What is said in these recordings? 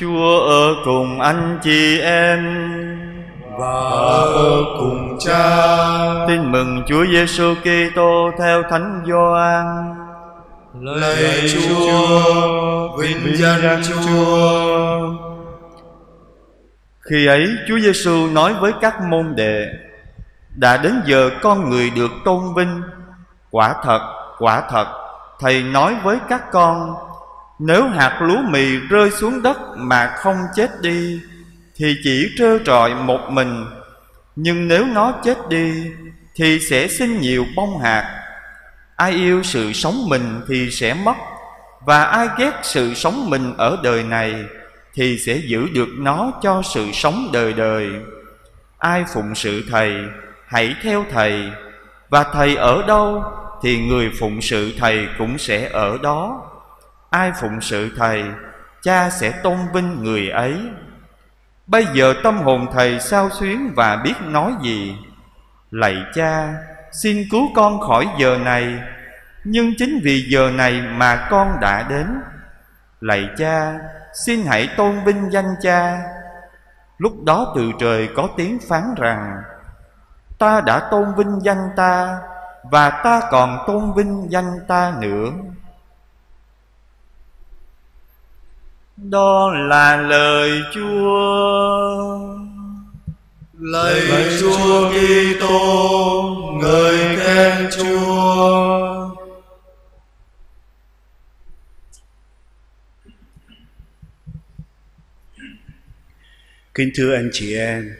Chúa ở cùng anh chị em và ở cùng Cha. Tin mừng Chúa Giêsu Kitô theo Thánh Gioan. Lạy Chúa, vinh danh Chúa. Khi ấy Chúa Giêsu nói với các môn đệ: đã đến giờ con người được tôn vinh. Quả thật, Thầy nói với các con, nếu hạt lúa mì rơi xuống đất mà không chết đi thì chỉ trơ trọi một mình, nhưng nếu nó chết đi thì sẽ sinh nhiều bông hạt. Ai yêu sự sống mình thì sẽ mất, và ai ghét sự sống mình ở đời này thì sẽ giữ được nó cho sự sống đời đời. Ai phụng sự Thầy, hãy theo Thầy, và Thầy ở đâu thì người phụng sự Thầy cũng sẽ ở đó. Ai phụng sự Thầy, Cha sẽ tôn vinh người ấy. Bây giờ tâm hồn Thầy xao xuyến và biết nói gì. Lạy Cha, xin cứu con khỏi giờ này, nhưng chính vì giờ này mà con đã đến. Lạy Cha, xin hãy tôn vinh danh Cha. Lúc đó từ trời có tiếng phán rằng: ta đã tôn vinh danh ta, và ta còn tôn vinh danh ta nữa. Đó là lời Chúa. Lạy Chúa Kitô, ngợi khen Chúa. Kính thưa anh chị em,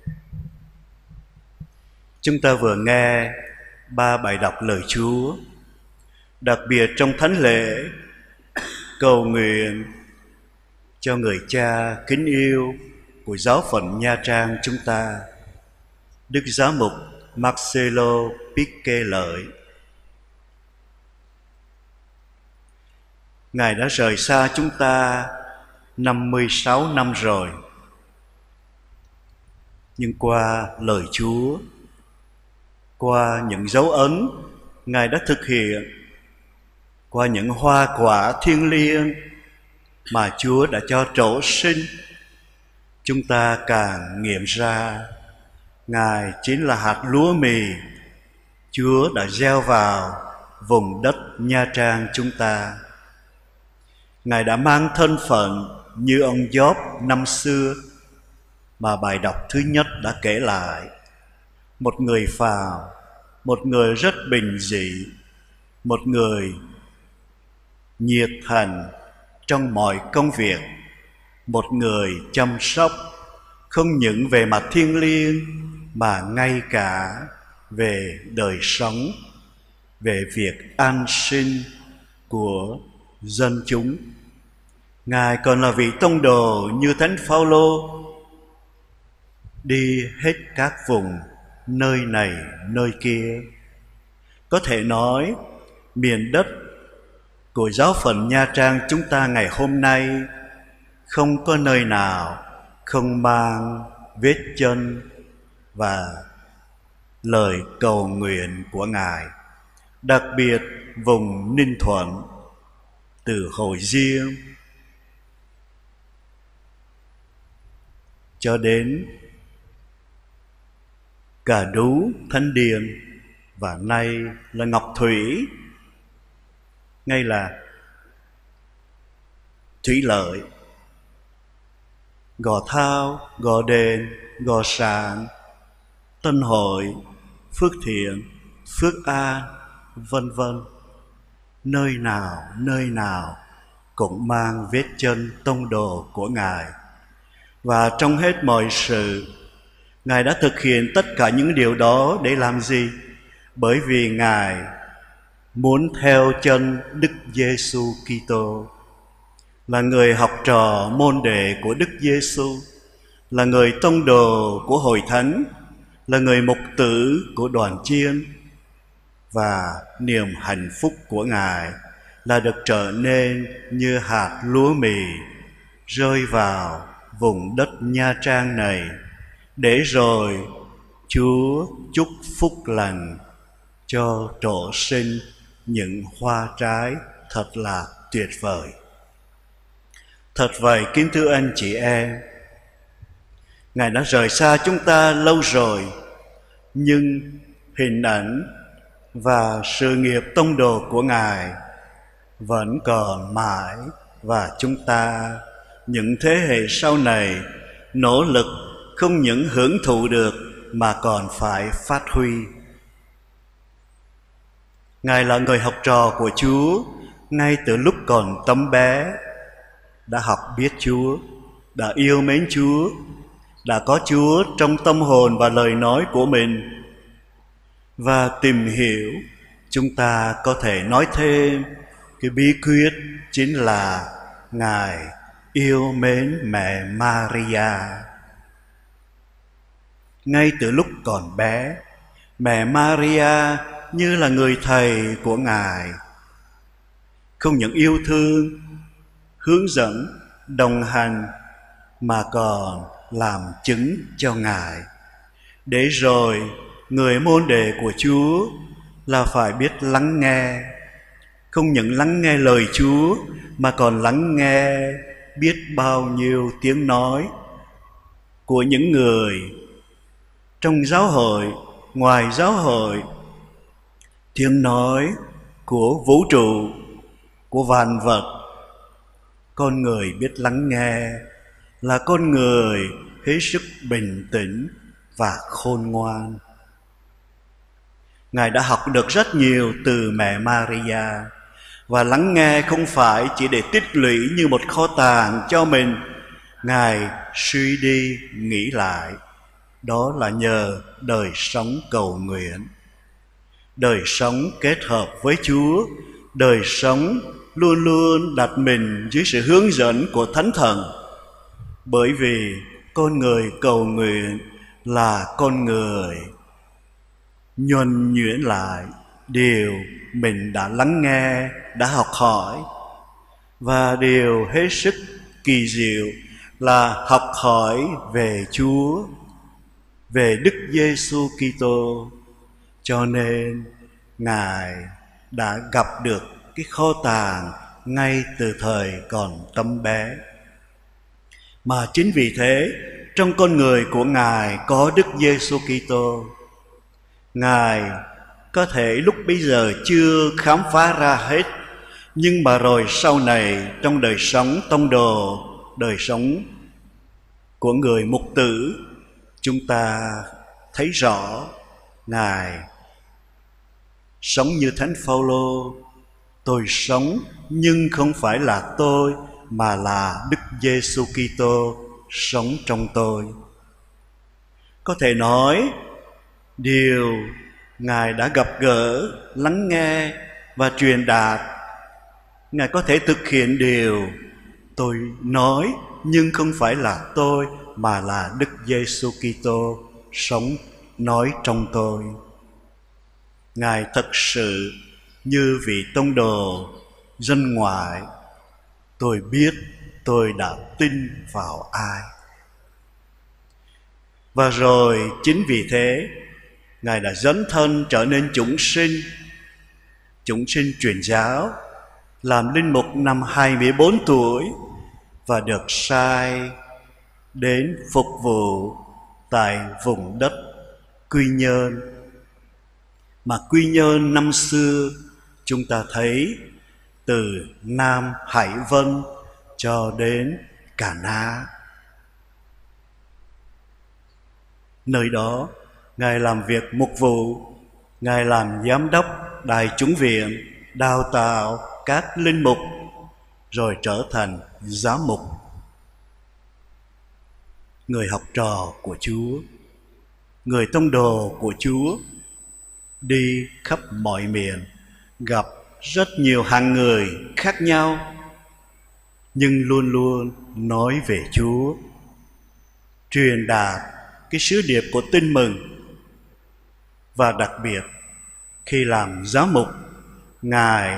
chúng ta vừa nghe 3 bài đọc lời Chúa, đặc biệt trong thánh lễ cầu nguyện cho người cha kính yêu của giáo phận Nha Trang chúng ta, Đức Giám mục Marcelo Pique Lợi. Ngài đã rời xa chúng ta 56 năm rồi, nhưng qua lời Chúa, qua những dấu ấn Ngài đã thực hiện, qua những hoa quả thiêng liêng mà Chúa đã cho trổ sinh, chúng ta càng nghiệm ra Ngài chính là hạt lúa mì Chúa đã gieo vào vùng đất Nha Trang chúng ta. Ngài đã mang thân phận như ông Gióp năm xưa mà bài đọc thứ nhất đã kể lại. Một người phàm, một người rất bình dị, một người nhiệt thành trong mọi công việc, một người chăm sóc không những về mặt thiêng liêng mà ngay cả về đời sống, về việc an sinh của dân chúng. Ngài còn là vị tông đồ như Thánh Phaolô, đi hết các vùng nơi này nơi kia. Có thể nói miền đất của giáo phận Nha Trang chúng ta ngày hôm nay không có nơi nào không mang vết chân và lời cầu nguyện của Ngài. Đặc biệt vùng Ninh Thuận, từ Hồ Diêm cho đến Cà Đú, Thánh Điền, và nay là Ngọc Thủy, ngay là Thủy Lợi, Gò Thao, Gò Đền, Gò Sạn, Tân Hội, Phước Thiện, Phước An, vân vân. Nơi nào cũng mang vết chân tông đồ của Ngài. Và trong hết mọi sự, Ngài đã thực hiện tất cả những điều đó để làm gì? Bởi vì Ngài muốn theo chân Đức Giêsu Kitô, là người học trò môn đệ của Đức Giêsu, là người tông đồ của hội thánh, là người mục tử của đoàn chiên. Và niềm hạnh phúc của Ngài là được trở nên như hạt lúa mì rơi vào vùng đất Nha Trang này, để rồi Chúa chúc phúc lành cho trổ sinh những hoa trái thật là tuyệt vời. Thật vậy, kính thưa anh chị em, Ngài đã rời xa chúng ta lâu rồi, nhưng hình ảnh và sự nghiệp tông đồ của Ngài vẫn còn mãi, và chúng ta, những thế hệ sau này, nỗ lực không những hưởng thụ được mà còn phải phát huy. Ngài là người học trò của Chúa ngay từ lúc còn tấm bé, đã học biết Chúa, đã yêu mến Chúa, đã có Chúa trong tâm hồn và lời nói của mình. Và tìm hiểu, chúng ta có thể nói thêm cái bí quyết chính là Ngài yêu mến mẹ Maria. Ngay từ lúc còn bé, mẹ Maria như là người thầy của Ngài, không những yêu thương, hướng dẫn, đồng hành, mà còn làm chứng cho Ngài. Để rồi người môn đệ của Chúa là phải biết lắng nghe, không những lắng nghe lời Chúa mà còn lắng nghe biết bao nhiêu tiếng nói của những người trong giáo hội, ngoài giáo hội, tiếng nói của vũ trụ, của vạn vật. Con người biết lắng nghe là con người hết sức bình tĩnh và khôn ngoan. Ngài đã học được rất nhiều từ mẹ Maria, và lắng nghe không phải chỉ để tích lũy như một kho tàng cho mình. Ngài suy đi nghĩ lại, đó là nhờ đời sống cầu nguyện, đời sống kết hợp với Chúa, đời sống luôn luôn đặt mình dưới sự hướng dẫn của Thánh Thần. Bởi vì con người cầu nguyện là con người nhuần nhuyễn lại điều mình đã lắng nghe, đã học hỏi. Và điều hết sức kỳ diệu là học hỏi về Chúa, về Đức Giêsu Kitô. Cho nên Ngài đã gặp được cái kho tàng ngay từ thời còn tấm bé. Mà chính vì thế, trong con người của Ngài có Đức Giêsu Kitô. Ngài có thể lúc bây giờ chưa khám phá ra hết, nhưng mà rồi sau này trong đời sống tông đồ, đời sống của người mục tử, chúng ta thấy rõ Ngài sống như Thánh Phaolô: tôi sống nhưng không phải là tôi, mà là Đức Giêsu Kitô sống trong tôi. Có thể nói điều Ngài đã gặp gỡ, lắng nghe và truyền đạt, Ngài có thể thực hiện điều tôi nói nhưng không phải là tôi, mà là Đức Giêsu Kitô sống nói trong tôi. Ngài thật sự như vị tông đồ dân ngoại: tôi biết tôi đã tin vào ai. Và rồi chính vì thế, Ngài đã dấn thân trở nên chúng sinh truyền giáo, làm linh mục năm 24 tuổi và được sai đến phục vụ tại vùng đất Quy Nhơn. Mà Quy Nhơn năm xưa chúng ta thấy từ Nam Hải Vân cho đến Cà Na. Nơi đó Ngài làm việc mục vụ, Ngài làm giám đốc Đại Chủng Viện, đào tạo các linh mục, rồi trở thành giám mục. Người học trò của Chúa, người tông đồ của Chúa, đi khắp mọi miền, gặp rất nhiều hạng người khác nhau, nhưng luôn luôn nói về Chúa, truyền đạt cái sứ điệp của tin mừng. Và đặc biệt khi làm giám mục, Ngài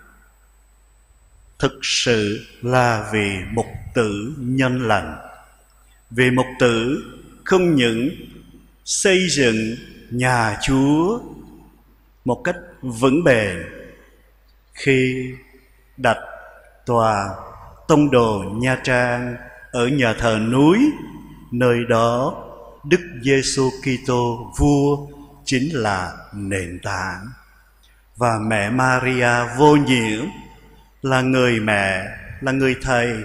thực sự là vị mục tử nhân lành. Vị mục tử không những xây dựng nhà Chúa một cách vững bền khi đặt tòa tông đồ Nha Trang ở nhà thờ núi, nơi đó Đức Giêsu Kitô vua chính là nền tảng, và mẹ Maria vô nhiễm là người mẹ, là người thầy,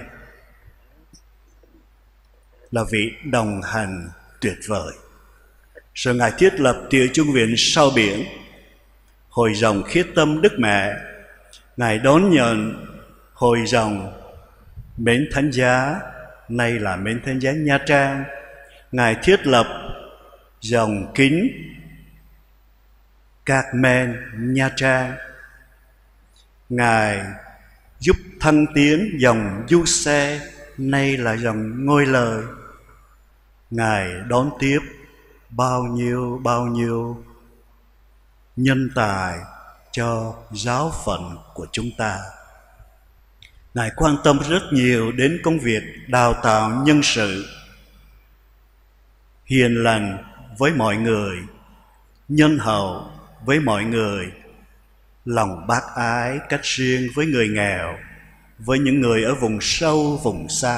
là vị đồng hành tuyệt vời. Rồi Ngài thiết lập Tiểu Chung Viện Sao Biển, Hội dòng Khiết Tâm Đức Mẹ. Ngài đón nhận Hội dòng Mến Thánh Giá, nay là Mến Thánh Giá Nha Trang. Ngài thiết lập dòng kính Carmen Nha Trang. Ngài giúp thăng tiến dòng Du Xe, nay là dòng Ngôi Lời. Ngài đón tiếp bao nhiêu nhân tài cho giáo phận của chúng ta. Ngài quan tâm rất nhiều đến công việc đào tạo nhân sự, hiền lành với mọi người, nhân hậu với mọi người, lòng bác ái cách riêng với người nghèo, với những người ở vùng sâu, vùng xa.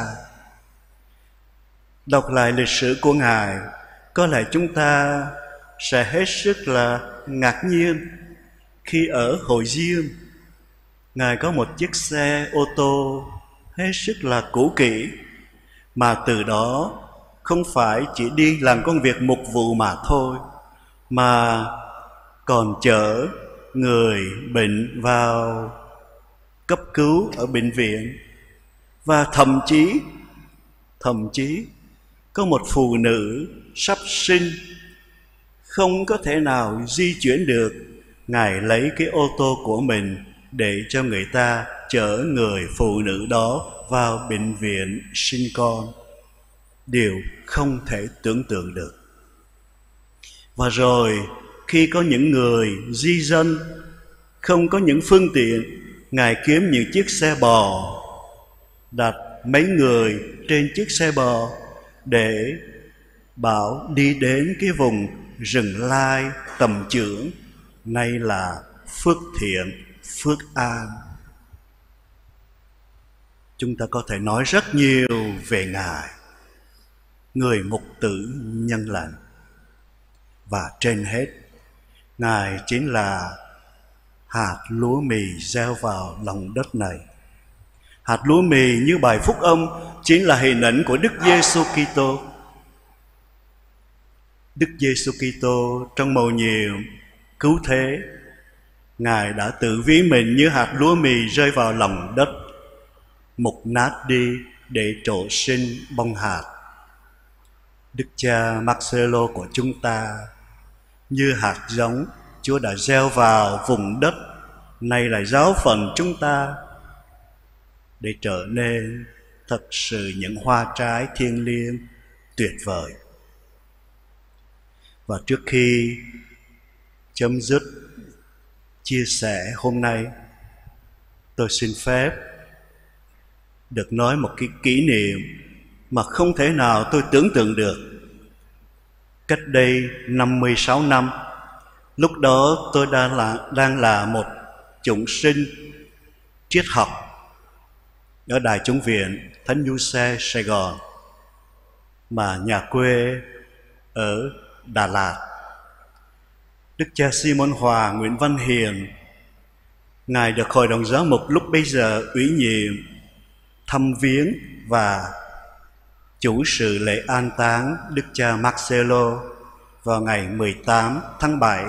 Đọc lại lịch sử của Ngài, có lẽ chúng ta sẽ hết sức là ngạc nhiên khi ở Hội Diêm, Ngài có một chiếc xe ô tô hết sức là cũ kỹ, mà từ đó không phải chỉ đi làm công việc mục vụ mà thôi, mà còn chở người bệnh vào cấp cứu ở bệnh viện. Và thậm chí có một phụ nữ sắp sinh không có thể nào di chuyển được, Ngài lấy cái ô tô của mình để cho người ta chở người phụ nữ đó vào bệnh viện sinh con. Điều không thể tưởng tượng được. Và rồi khi có những người di dân không có những phương tiện, Ngài kiếm những chiếc xe bò, đặt mấy người trên chiếc xe bò để bảo đi đến cái vùng rừng lai Tầm Chưởng, nay là Phước Thiện, Phước An. Chúng ta có thể nói rất nhiều về Ngài, người mục tử nhân lành. Và trên hết, Ngài chính là hạt lúa mì gieo vào lòng đất này. Hạt lúa mì như bài phúc âm chính là hình ảnh của Đức Giêsu Kitô. Đức Giêsu Kitô trong mầu nhiệm cứu thế, Ngài đã tự ví mình như hạt lúa mì rơi vào lòng đất, mục nát đi để trổ sinh bông hạt. Đức cha Marcelo của chúng ta như hạt giống Chúa đã gieo vào vùng đất, nay là giáo phận chúng ta, để trở nên thật sự những hoa trái thiêng liêng tuyệt vời. Và trước khi chấm dứt chia sẻ hôm nay, tôi xin phép được nói một cái kỷ niệm mà không thể nào tôi tưởng tượng được. Cách đây 56 năm, lúc đó tôi đang là một chủng sinh triết học ở Đại Chúng Viện Thánh Giuse Sài Gòn, mà nhà quê ở Đà Lạt. Đức cha Simon Hòa Nguyễn Văn Hiền, Ngài được Hội đồng Giám mục lúc bấy giờ ủy nhiệm thăm viếng và chủ sự lễ an táng Đức cha Marcelo vào ngày 18 tháng 7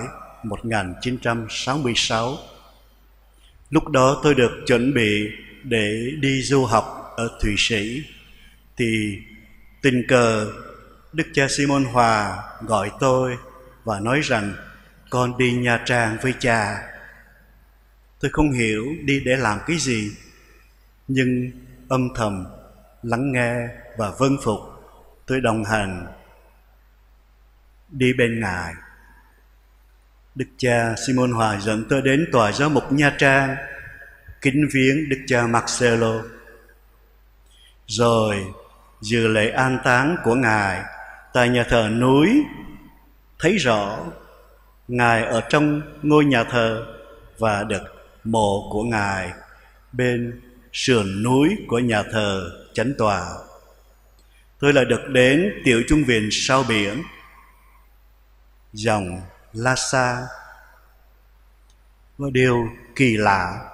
1966. Lúc đó tôi được chuẩn bị để đi du học ở Thụy Sĩ, thì tình cờ Đức cha Simon Hòa gọi tôi và nói rằng con đi Nha Trang với cha. Tôi không hiểu đi để làm cái gì, nhưng âm thầm lắng nghe và vâng phục, tôi đồng hành đi bên Ngài. Đức cha Simon Hòa dẫn tôi đến tòa giám mục Nha Trang kính viếng Đức cha Marcelo. Rồi dự lễ an táng của Ngài tại nhà thờ núi, thấy rõ Ngài ở trong ngôi nhà thờ và được mộ của Ngài bên sườn núi của nhà thờ Chánh Tòa. Tôi lại được đến tiểu trung viện sau biển, dòng Lhasa. Và điều kỳ lạ,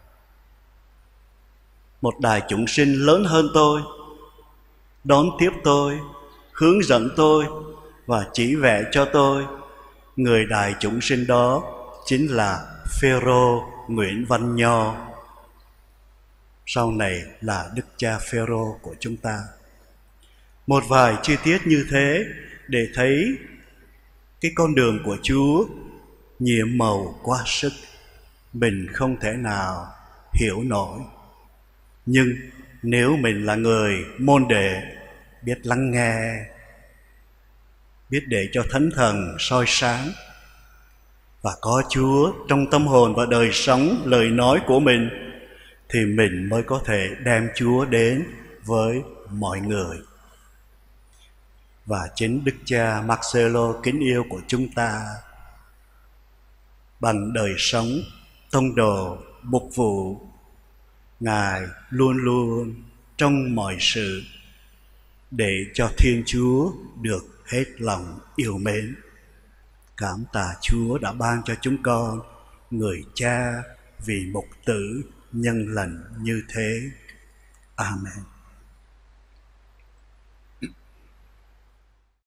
một đài chúng sinh lớn hơn tôi đón tiếp tôi, hướng dẫn tôi và chỉ vẽ cho tôi. Người đài chúng sinh đó chính là Phêrô Nguyễn Văn Nho, sau này là Đức Cha Phêrô của chúng ta. Một vài chi tiết như thế để thấy cái con đường của Chúa nhiệm màu quá sức, mình không thể nào hiểu nổi. Nhưng nếu mình là người môn đệ, biết lắng nghe, biết để cho Thánh Thần soi sáng, và có Chúa trong tâm hồn và đời sống lời nói của mình, thì mình mới có thể đem Chúa đến với mọi người. Và chính Đức Cha Marcelo kính yêu của chúng ta, bằng đời sống tông đồ mục vụ, Ngài luôn luôn trong mọi sự để cho Thiên Chúa được hết lòng yêu mến. Cảm tạ Chúa đã ban cho chúng con người cha vì mục tử nhân lành như thế. Amen.